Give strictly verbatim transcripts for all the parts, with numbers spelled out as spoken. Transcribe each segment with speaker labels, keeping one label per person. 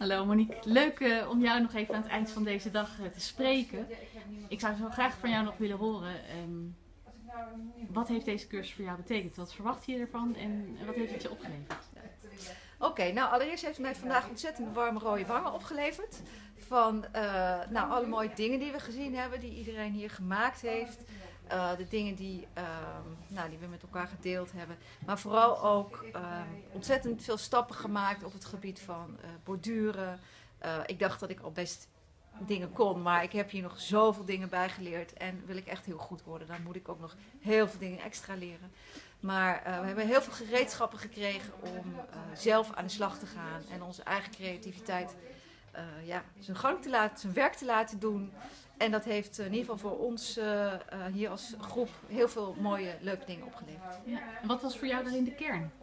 Speaker 1: Hallo Monique, leuk uh, om jou nog even aan het eind van deze dag uh, te spreken. Ik zou zo graag van jou nog willen horen, um, wat heeft deze cursus voor jou betekend? Wat verwacht je ervan en wat heeft het je opgeleverd?
Speaker 2: Oké, okay, nou allereerst heeft het mij vandaag ontzettend warme rode wangen opgeleverd. Van uh, nou, alle mooie dingen die we gezien hebben, die iedereen hier gemaakt heeft. Uh, de dingen die, uh, nou, die we met elkaar gedeeld hebben. Maar vooral ook uh, ontzettend veel stappen gemaakt op het gebied van uh, borduren. Uh, ik dacht dat ik al best dingen kon, maar ik heb hier nog zoveel dingen bij geleerd. En wil ik echt heel goed worden, dan moet ik ook nog heel veel dingen extra leren. Maar uh, we hebben heel veel gereedschappen gekregen om uh, zelf aan de slag te gaan. En onze eigen creativiteit uh, ja, zijn gang te laten, zijn werk te laten doen. En dat heeft in ieder geval voor ons uh, uh, hier als groep heel veel mooie, leuke dingen opgeleverd.
Speaker 1: Ja. En wat was voor jou daarin de kern?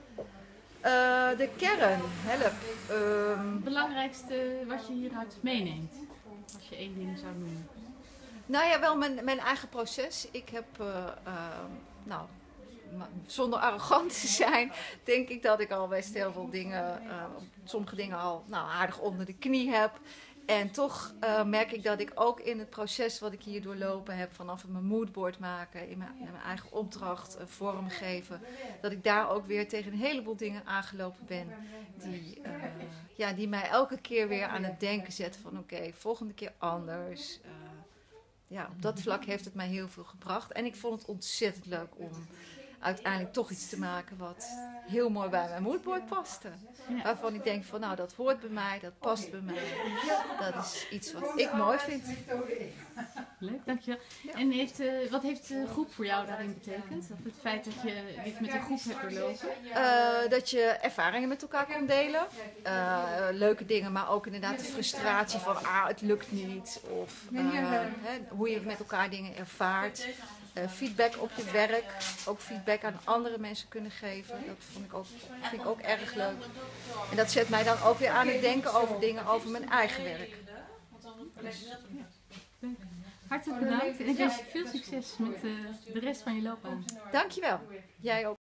Speaker 2: Uh, de kern, help. Um,
Speaker 1: Het belangrijkste wat je hieruit meeneemt, als je één ding zou noemen.
Speaker 2: Nou ja, wel mijn, mijn eigen proces. Ik heb, uh, uh, nou, zonder arrogant te zijn, denk ik dat ik al best heel veel dingen, uh, sommige dingen al nou, aardig onder de knie heb. En toch uh, merk ik dat ik ook in het proces wat ik hier doorlopen heb, vanaf mijn moodboard maken, in mijn, in mijn eigen opdracht uh, vormgeven, dat ik daar ook weer tegen een heleboel dingen aangelopen ben die, uh, ja, die mij elke keer weer aan het denken zetten van oké, okay, volgende keer anders. Uh, ja, op dat vlak heeft het mij heel veel gebracht en ik vond het ontzettend leuk om uiteindelijk toch iets te maken wat heel mooi bij mijn moodboard paste. Ja. Waarvan ik denk van nou, dat hoort bij mij, dat past bij mij. Dat is iets wat ik mooi vind.
Speaker 1: Leuk, dankjewel. Ja. En heeft, uh, wat heeft de groep voor jou daarin betekend? Of het feit dat je dit met een groep hebt doorlopen?
Speaker 2: Uh, dat je ervaringen met elkaar kon delen. Uh, leuke dingen, maar ook inderdaad de frustratie van ah, het lukt niet. Of uh, hè, hoe je met elkaar dingen ervaart. Uh, feedback op je werk, ook feedback aan andere mensen kunnen geven. Dat vond ik ook, vind ik ook erg leuk. En dat zet mij dan ook weer aan het denken over dingen over mijn eigen werk. Dus,
Speaker 1: ja. Hartelijk bedankt en ik wens je veel succes met uh, de rest van je loopbaan.
Speaker 2: Dankjewel. Jij ook.